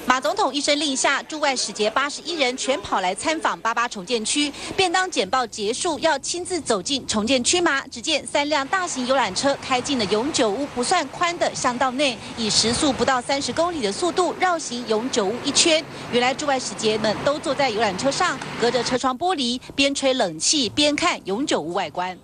马总统一声令下，驻外使节81人全跑来参访88重建区。便当简报结束，要亲自走进重建区吗？只见3辆大型游览车开进了永久屋不算宽的巷道内，以时速不到30公里的速度绕行永久屋一圈。原来驻外使节们都坐在游览车上，隔着车窗玻璃，边吹冷气边看永久屋外观。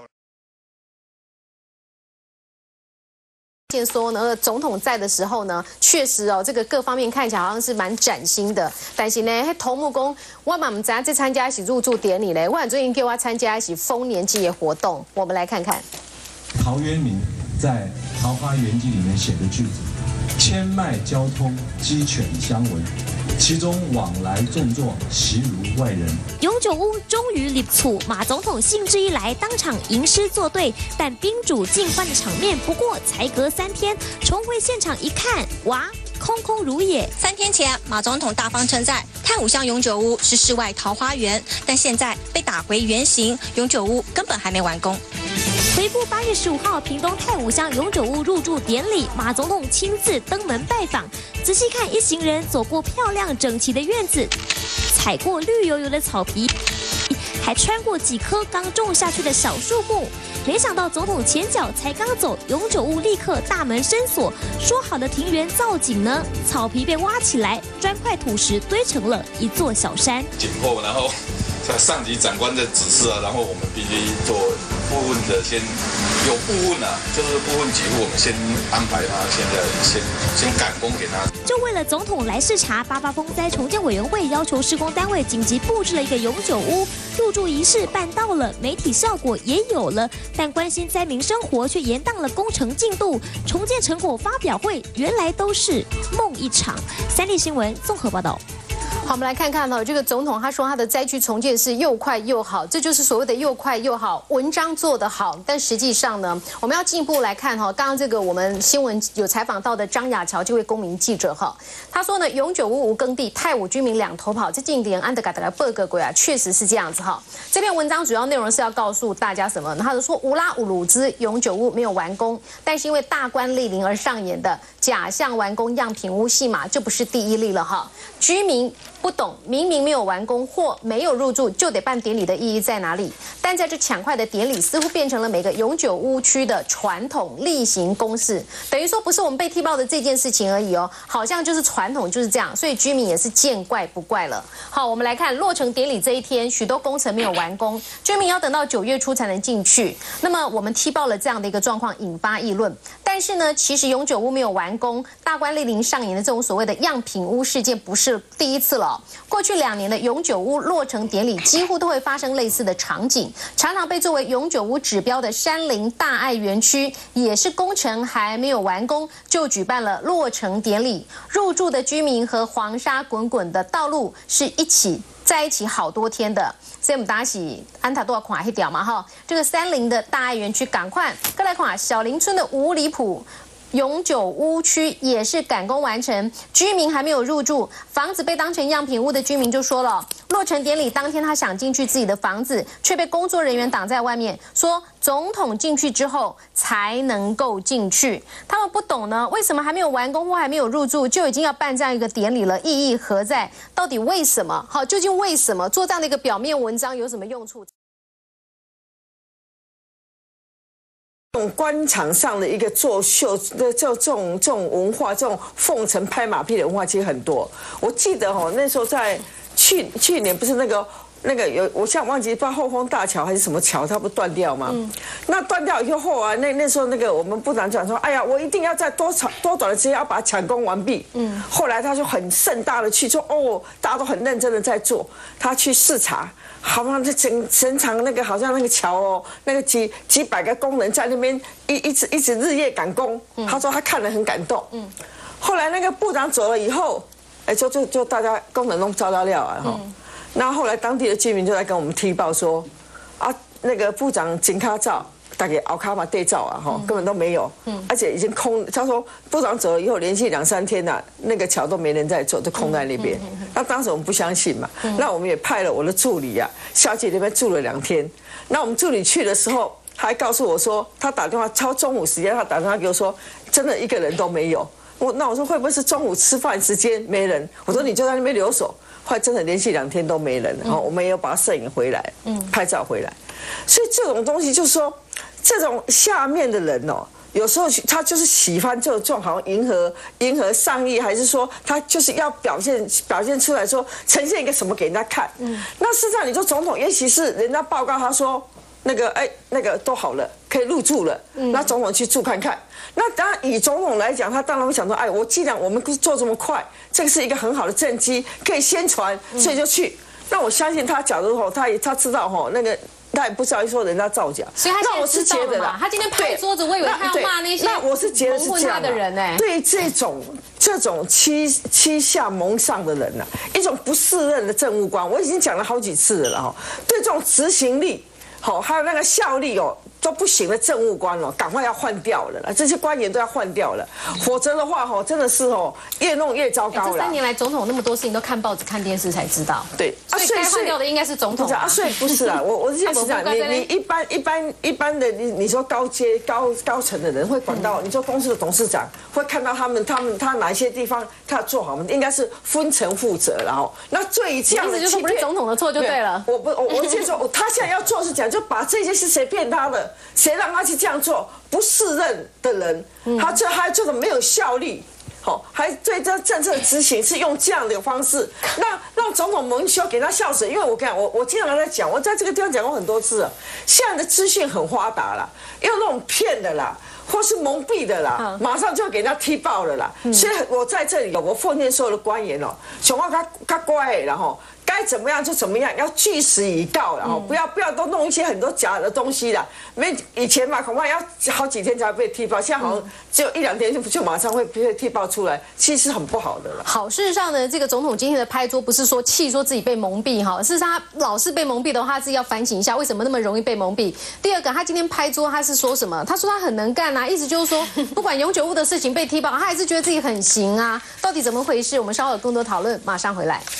说呢，总统在的时候呢，确实哦，这个各方面看起来好像是蛮崭新的。但是呢，头目公我嘛唔知道这参加一起入住典礼嘞，我最近叫我参加一起丰年祭的活动，我们来看看。 陶渊明在《桃花源记》里面写的句子：“千脉交通，鸡犬相闻。” 其中往来种作，习如外人。 永久屋终于立厝，马总统兴致一来，当场吟诗作对。但宾主尽欢的场面，不过才隔3天，重回现场一看，哇，空空如也。 3天前，马总统大方称赞太武乡永久屋是世外桃花源，但现在被打回原形，永久屋根本还没完工。 回顾8月15号屏东太武乡永久屋入住典礼，马总统亲自登门拜访。仔细看，一行人走过漂亮整齐的院子，踩过绿油油的草皮，还穿过几棵刚种下去的小树木。没想到总统前脚才刚走，永久屋立刻大门深锁。说好的庭园造景呢？草皮被挖起来，砖块土石堆成了一座小山。 紧迫，然后上级长官的指示啊，然后我们必须做部分的先有部分啊，就是部分几户我们先安排他，现在先赶工给他。 就为了总统来视察，88风灾重建委员会要求施工单位紧急布置了一个永久屋，入住仪式办到了，媒体效果也有了，但关心灾民生活却延宕了工程进度。重建成果发表会原来都是梦一场。3立新闻综合报道。 好，我们来看看这个总统他说他的灾区重建是又快又好，这就是所谓的又快又好，文章做得好。但实际上呢，我们要进一步来看刚刚这个我们新闻有采访到的张雅乔这位公民记者他说呢，永久屋无耕地，太武居民两头跑，这近点安德嘎达伯格鬼啊，确实是这样子这篇文章主要内容是要告诉大家什么呢？他就说乌拉乌鲁兹永久屋没有完工，但是因为大官莅临而上演的假象完工样品屋戏码，这不是第一例了居民 不懂，明明没有完工或没有入住，就得办典礼的意义在哪里？但在这抢快的典礼，似乎变成了每个永久屋区的传统例行公事，等于说不是我们被踢爆的这件事情而已好像就是传统就是这样，所以居民也是见怪不怪了。好，我们来看落成典礼这一天，许多工程没有完工，居民要等到9月初才能进去。那么我们踢爆了这样的一个状况，引发议论。但是呢，其实永久屋没有完工，大官莅临上演的这种所谓的样品屋事件，不是第一次了。 过去2年的永久屋落成典礼，几乎都会发生类似的场景，常常被作为永久屋指标的山林大爱园区，也是工程还没有完工就举办了落成典礼，入住的居民和黄沙滚滚的道路是在一起好多天的。所以我们打起安塔多少款黑屌嘛这个山林的大爱园区，赶快再来看小林村的五里埔 永久屋区也是赶工完成，居民还没有入住，房子被当成样品屋的居民就说了，落成典礼当天他想进去自己的房子，却被工作人员挡在外面，说总统进去之后才能够进去。他们不懂呢，为什么还没有完工或还没有入住就已经要办这样一个典礼了？意义何在？到底为什么？究竟为什么做这样的一个表面文章有什么用处？ 这种官场上的一个作秀的这种文化，这种奉承拍马屁的文化其实很多。我记得那时候在去年不是那个有我现在忘记不知道后丰大桥还是什么桥，它不断掉吗？那断掉以后那时候那个我们部长讲说，哎呀，我一定要在多短的时间要把它抢工完毕。后来他就很盛大的去说，大家都很认真的在做，他去视察。 好像这整场那个好像那个桥那个几百个工人在那边一直日夜赶工，他说他看了很感动。后来那个部长走了以后，就大家工人都照料那后来当地的居民就在跟我们踢爆说，那个部长紧卡照。 大概熬卡嘛对照根本都没有，而且已经空。他说部长走了以后，连续2、3天那个桥都没人在做，都空在那边。那当时我们不相信嘛，那我们也派了我的助理下去那边住了2天。那我们助理去的时候，他还告诉我说，他打电话超中午时间，他打电话给我说，真的一个人都没有。 那我说会不会是中午吃饭时间没人？我说你就在那边留守。后来真的连续2天都没人，然后我们也有把摄影回来，拍照回来。所以这种东西就是说，这种下面的人哦，有时候他就是喜欢这种好像迎合上意，还是说他就是要表现出来说呈现一个什么给人家看。那事实上你说总统，也许是人家报告他说那个都好了，可以入住了，那总统去住看看。那当然以总统来讲，他当然会想说，我既然我们做这么快，这个是一个很好的政绩，可以宣传，所以就去。那我相信他，假如他知道那个。他也不知道说人家造假， 所以他现在知道了嘛？他今天拍桌子，我以为他要骂那些那我是觉得是这样的人哎。 对这种欺下蒙上的人一种不适任的政务官，我已经讲了好几次了哈。对这种执行力，还有那个效力都不行的政务官赶快要换掉了，这些官员都要换掉了，否则的话真的是越弄越糟糕了。 这3年来总统那么多事情都看报纸看电视才知道， 对， 所以该换掉的应该是总统啊。 所以不是啊，我是这样讲，你一般的你说高层的人会管到，你说公司的董事长会看到他哪一些地方他要做好吗？应该是分层负责，然后那对于这样的意思就是不是总统的错就对了。 我先说，他现在要做是讲，就把这些是谁骗他的。谁让他去这样做？不适任的人，他还做的没有效力，还对这政策的执行是用这样的方式，那让总统蒙羞，给他笑死。因为我跟你讲，我经常在讲，我在这个地方讲过很多次了。现在的资讯很发达了，用那种骗的啦，或是蒙蔽的啦，马上就给人家踢爆了啦。所以我在这里，我奉劝所有的官员讲话他乖，然后。该怎么样就怎么样，要据实以告，然后不要都弄一些很多假的东西了。以前嘛，恐怕要好几天才被踢爆，现在好像只有1-2天就马上会被踢爆出来，其实很不好的了。 好，事实上呢，这个总统今天的拍桌不是说气说自己被蒙蔽哈，事实上他老是被蒙蔽的话，他自己要反省一下为什么那么容易被蒙蔽。第二个，他今天拍桌他是说什么？他说他很能干啊，意思就是说不管永久物的事情被踢爆，他还是觉得自己很行啊。到底怎么回事？我们稍后有更多讨论，马上回来。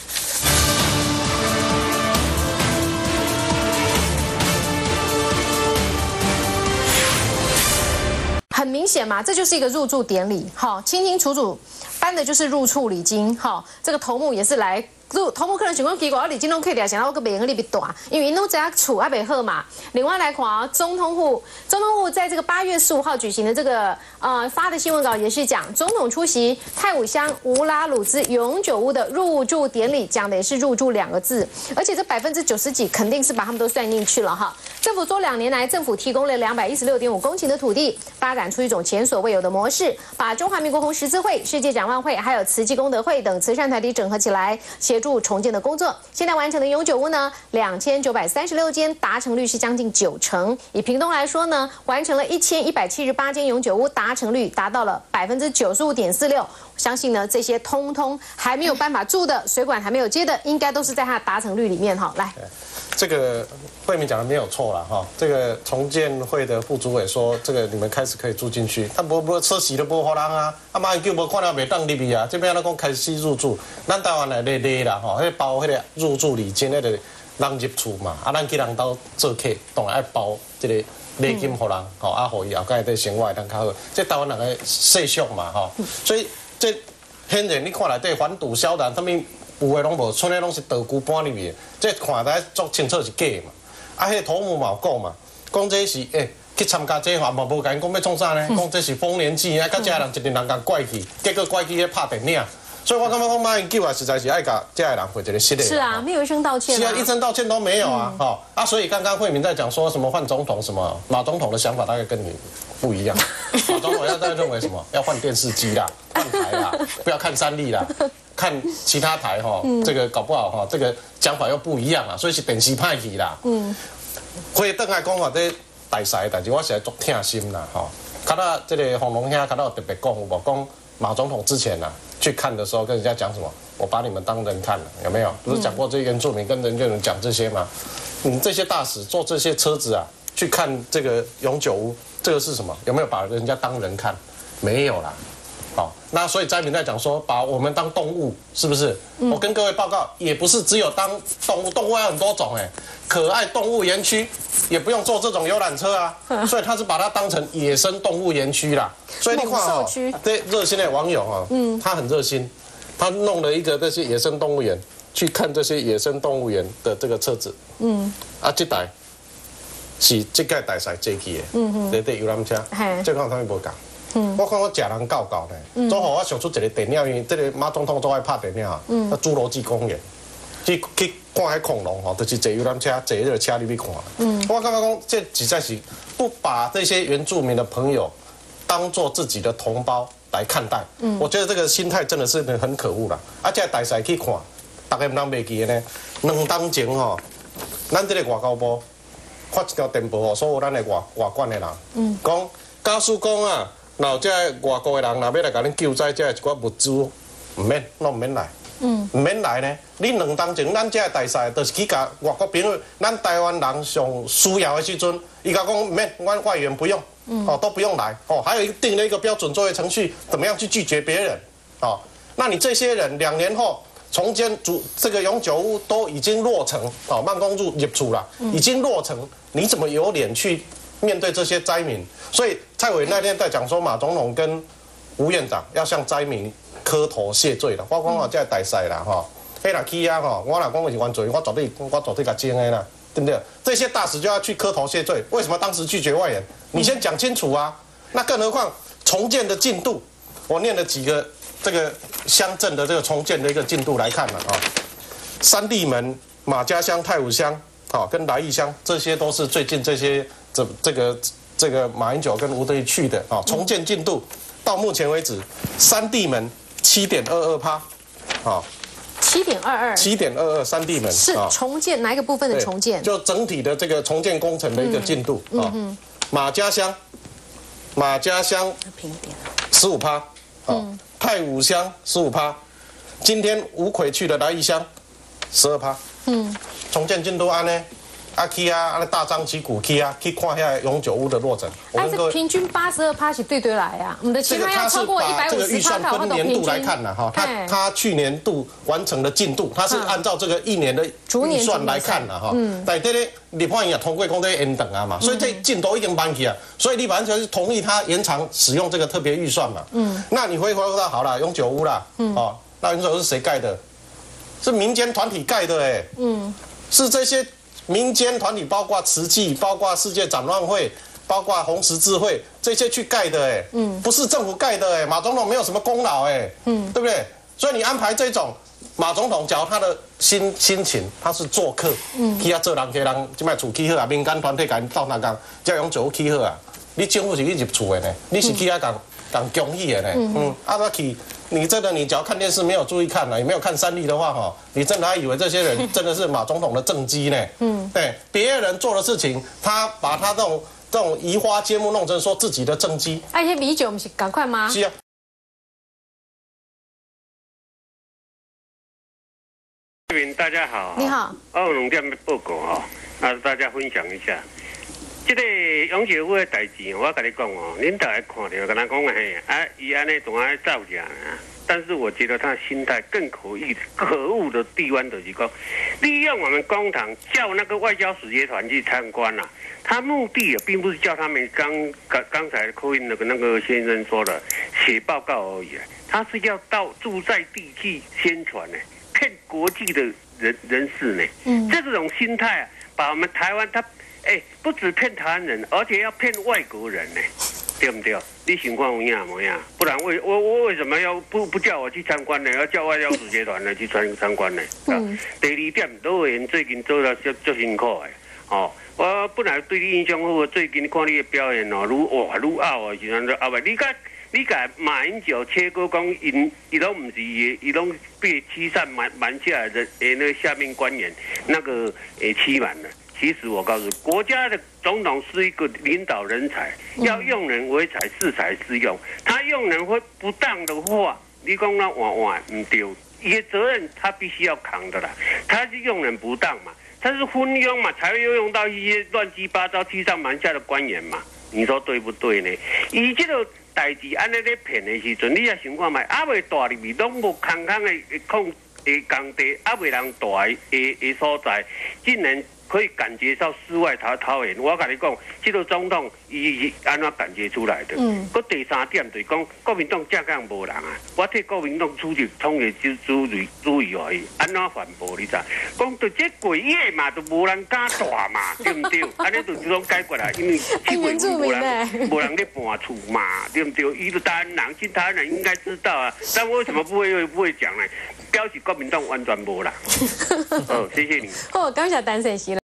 很明显嘛，这就是一个入住典礼，清清楚楚，颁的就是入厝礼金，这个头目也是来。头目可能想讲奇怪，礼金拢开掉，想到我个别人力比大，因为因拢在厝还没好嘛。另外来看总统府在这个8月15号举行的这个发的新闻稿也是讲，总统出席泰武乡乌拉鲁兹永久屋的入住典礼，讲的也是入住2个字，而且这90%几肯定是把他们都算进去了哈。政府说2年来政府提供了216.5公顷的土地，发展出一种前所未有的模式，把中华民国红十字会、世界展望会还有慈济功德会等慈善团体整合起来，协助重建的工作。现在完成的永久屋呢，2936间，达成率是将近90%。以屏东来说呢，完成了1178间永久屋，达成率达到了95.46%。相信呢，这些通通还没有办法住的，水管还没有接的，应该都是在它的达成率里面哈。来， 这个慧敏讲的没有错了哈。这个重建会的副主委说，这个你们开始可以住进去，但无车席都无给人啊，妈叫无看到袂当入去啊，这边那讲开始入住，咱台湾来咧啦吼，迄包迄个入住礼金，迄个人入厝嘛，咱去人家做客，当然爱包这个礼金给人，互伊后盖对生活会当较好，这台湾人的习俗嘛吼，所以。这显然你看内底反堵小人，什么有的拢无，剩的拢是道具搬入去的。这看起来足清楚是假嘛。迄头目嘛有讲嘛，讲这是去参加这嘛无甲因讲要创啥呢？讲这是丰年祭啊，甲这人一定人甲怪去，结果怪去咧拍电影。所以我感觉讲马英九啊，实在是爱甲这的人回一个失礼。是啊，没有一声道歉。 是啊，一声道歉都没有啊，所以刚刚慧敏在讲说什么换总统什么，马总统的想法大概跟你不一样。马总统在认为什么？要换电视机啦，换台啦，不要看3立啦，看其他台这个搞不好这个讲法又不一样啊，所以是电视派去啦。回倒来讲话这大事的代志，我实在足痛心啦较早这个洪龙兄较早特别讲有无讲马总统之前去看的时候跟人家讲什么？我把你们当人看了，有没有？不是讲过这原住民跟人讲这些吗？你这些大使坐这些车子去看这个永久屋，这个是什么？有没有把人家当人看？没有啦， 好，那所以灾民在讲说，把我们当动物，是不是？我跟各位报告，也不是只有当动物，动物还有很多种哎。可爱动物园区也不用坐这种游览车啊，所以他是把它当成野生动物园区啦。所以你看哦，对热心的网友啊，他很热心，他弄了一个这些野生动物园，去看这些野生动物园的这个车子。这台是这个大赛坐去的，对游览车，这跟他们无共。我看我食人够够呢，最后我想出一个电影，因为这个马总统最爱拍电影啊，侏罗纪公园，去看迄恐龙吼，就是坐游览车，坐那个车里去看。我感觉讲这实在是不把这些原住民的朋友当做自己的同胞来看待。我觉得这个心态真的是很可恶啦。这大赛去看，大家唔通袂记的呢。2当前吼，咱这个外交部发一条电报，所有咱的外管的人，讲假使讲啊。然这外国的人若要来甲恁救灾，这一寡物资唔免来，唔免来呢。你2当前，咱这大赛就是去甲外国朋友，咱台湾人上需要的时阵，伊甲讲唔免，阮外援不用，都不用来，还有定了一个标准作业程序，怎么样去拒绝别人，那你这些人2年后重建这个永久屋都已经落成，慢工入厝了，已经落成，你怎么有脸去面对这些灾民？所以蔡委那天在讲说，马总统跟吴院长要向灾民磕头谢罪了。我讲我这大赛啦，迄若去啊，我若讲我是原罪，我绝对甲争的啦，对不对？这些大使就要去磕头谢罪。为什么当时拒绝外援？你先讲清楚啊。那更何况重建的进度，我念了几个这个乡镇的这个重建的一个进度来看了啊。三地门、马家乡、太武乡，跟来义乡，这些都是最近这些这个马英九跟吴敦义去的啊，重建进度到目前为止，三地门7.22%，啊，7.22，三地门是重建哪一个部分的重建？ 就整体的这个重建工程的一个进度啊。马家乡15%，啊，太武乡15%，今天吴奎去的来义乡12%，重建进度安呢？去啊，大张旗鼓去啊，去看下永久屋的落成。 但是平均82%是对来啊，我们的其他要超过150%。 这个预算分年度来看呢，哈，他去年度完成的进度，他是按照这个1年的预算来看的哈。但这个立法院也通过讲这延长啊嘛，所以这进度已经慢去啊，所以你完全是同意他延长使用这个特别预算嘛。那你会回到好了，永久屋啦，那永久屋是谁盖的？是民间团体盖的哎，是这些。民间团体包括慈济，包括世界展望会，包括红十字会这些去盖的，哎，不是政府盖的，哎，马总统没有什么功劳，哎，对不对？所以你安排这种马总统，假如他的心情，他是做客，去啊做人家人，即摆厝起好啊，民间团体甲因斗哪工，叫永久起好啊，你政府是去入厝的呢，你是去啊讲公益的呢，那去。你真的，你只要看电视没有注意看了，也没有看3立的话，哈，你真的还以为这些人真的是马总统的政绩呢？对，别人做的事情，他把他这种移花接木弄成说自己的政绩。 那些米酒不是赶快吗？ 是啊。 大家好， 你好。 2点的报告哈，大家分享一下。这个永久屋的代志，我跟你讲哦，恁大家看到，跟他讲嘿，伊安尼总爱造假啊。但是我觉得他心态更可恶的地方就是讲，利用我们公堂叫那个外交使节团去参观啊，他目的并不是叫他们刚才扣音那个先生说的写报告而已，他是要到住在地去宣传呢，骗国际的人士呢。这种心态啊，把我们台湾不只骗台湾人，而且要骗外国人呢，对不对？你情况有影没影？不然我为什么要不叫我去参观呢？要叫外交使节团呢去参观呢？第2点，罗委员最近做得足辛苦的哦。我本来对你印象好，最近看你的表演哦，愈拗的时阵就拗袂。你甲马英九切割讲，伊拢唔是伊拢被欺善瞒下的那下面官员那个欺瞒了。其实我告诉你，国家的总统是一个领导人才，要用人为才，适才适用。他用人会不当的话，你讲那换唔对，伊的责任他必须要扛的啦。他是用人不当嘛，他是昏庸嘛，才会用到一些乱七八糟、欺上瞒下的官员嘛。 你说对不对呢？伊这个代志安尼咧骗的时阵，你也想看卖，还未大入去，拢无空的空的工地，还未人大的所在，竟然可以感觉到世外桃源。我跟你讲，这个总统伊安怎感觉出来的？佮第三点就是讲，国民党正港无人啊！我替国民党主席统个主意而已，安怎反驳你知？讲对这鬼夜嘛，都无人敢大嘛，对不对？安尼就这种解决啦，因为这鬼无人咧搬厝嘛，对不对？伊就台湾人，其他人应该知道啊，但为什么不会讲呢？表示国民党完全无啦。哦，谢谢你。 哦，感谢陈先生。